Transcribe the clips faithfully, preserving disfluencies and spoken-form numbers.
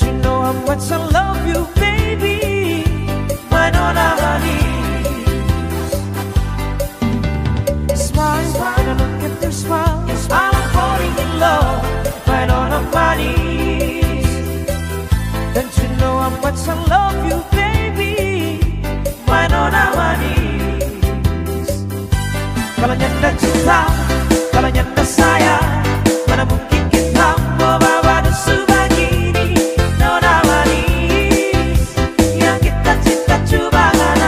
you know how much I love you, baby? My nona manis. Smile, smile, and look at your smile. Your smile, I'm falling in love. My nona manis. Don't you know how much I love you, baby? My nona manis. Kalau nyanda cinta, kalau nyanda sayang, mana mungkin kita membawa dusu begini. Nona manis, yang kita cinta coba ada.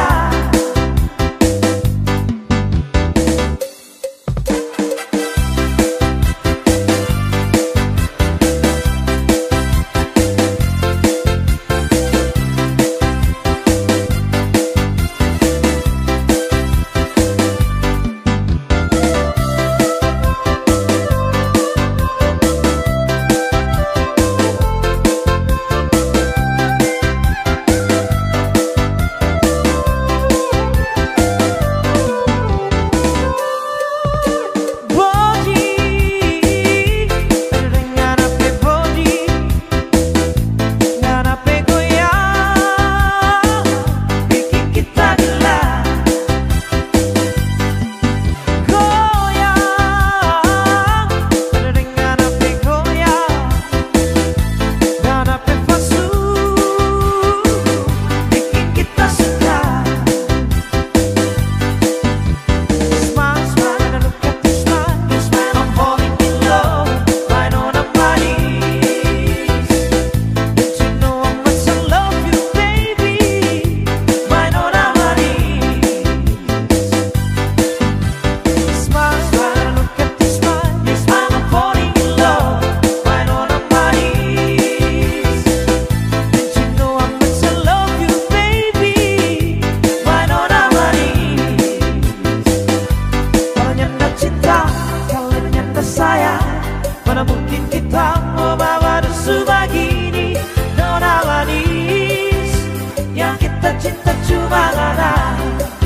Mana mungkin kita membawa dusu begini. Nona manis, yang kita cinta cuma ada.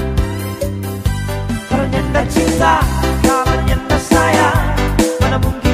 Kalau nyanda cinta, kalau nyanda sayang, mana mungkin